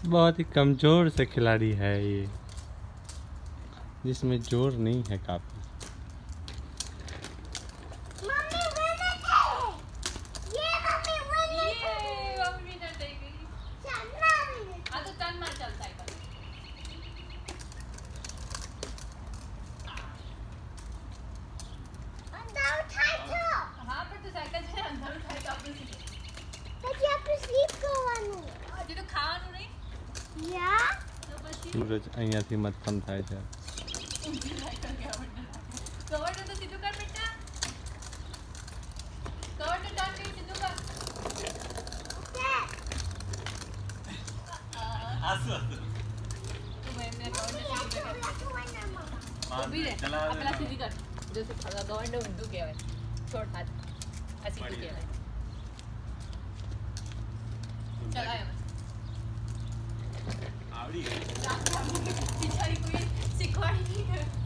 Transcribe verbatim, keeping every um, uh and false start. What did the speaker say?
बहुत ही कमजोर से खिलाड़ी है ये, जिसमें जोर नहीं है काफी। सूरज અહીંયાથી મથમ થાય છે। કવર તો સીધું કર બેટા, કવર તો ટર્ન કરી સીધું કર। આસુ આસુ તું મેં મેં કવર ને સીધું કર। ઊભી રહે, આપલા સીધી કર। જો સે કવર ને ઊંધું કહેવાય, છોડ હાથ આ સીધું કહેવાય। ચલાયો આવડી ગઈ। बिचारी कोई सिखवाड़ी नहीं है।